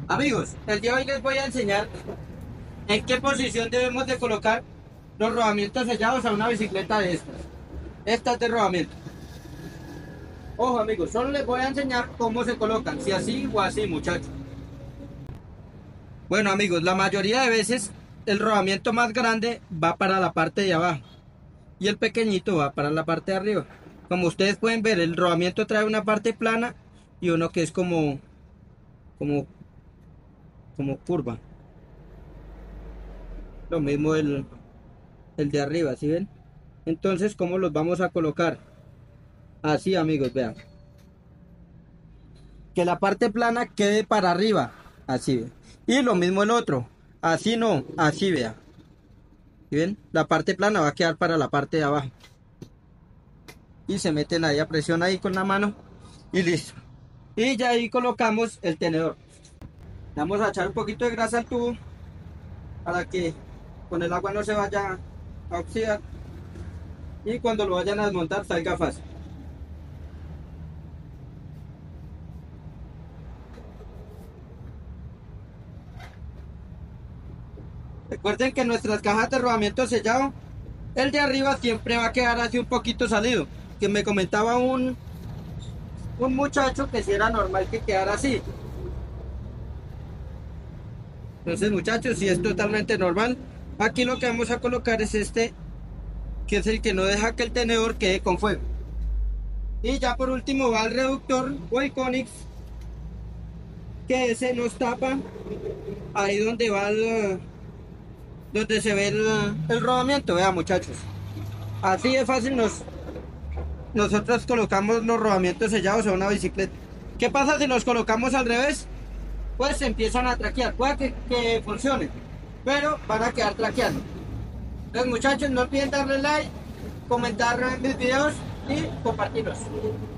Amigos, el día de hoy les voy a enseñar en qué posición debemos de colocar los rodamientos sellados a una bicicleta de estas. Estas de rodamiento. Ojo amigos, solo les voy a enseñar cómo se colocan, si así o así muchachos. Bueno amigos, la mayoría de veces el rodamiento más grande va para la parte de abajo y el pequeñito va para la parte de arriba. Como ustedes pueden ver, el rodamiento trae una parte plana y uno que es como, como curva. Lo mismo el de arriba, ¿sí ven? Entonces, ¿cómo los vamos a colocar? Así, amigos, vean. Que la parte plana quede para arriba, así, vean. Y lo mismo el otro, así no, así, vean. ¿Sí ven? La parte plana va a quedar para la parte de abajo. Y se meten ahí a presión ahí con la mano y listo. Y ya ahí colocamos el tenedor. Vamos a echar un poquito de grasa al tubo para que con el agua no se vaya a oxidar. Y cuando lo vayan a desmontar salga fácil. Recuerden que nuestras cajas de rodamiento sellado, el de arriba siempre va a quedar así un poquito salido. Que me comentaba un muchacho que si era normal que quedara así. Entonces muchachos, si es totalmente normal, aquí lo que vamos a colocar es este, que es el que no deja que el tenedor quede con fuego. Y ya por último va el reductor o el Conix, que ese nos tapa ahí donde va donde se ve el rodamiento. Vean muchachos, así de fácil nosotros colocamos los rodamientos sellados a una bicicleta. ¿Qué pasa si los colocamos al revés? Pues se empiezan a traquear. Puede que funcione, pero van a quedar traqueando. Entonces muchachos, no olviden darle like, comentar mis videos y compartirlos.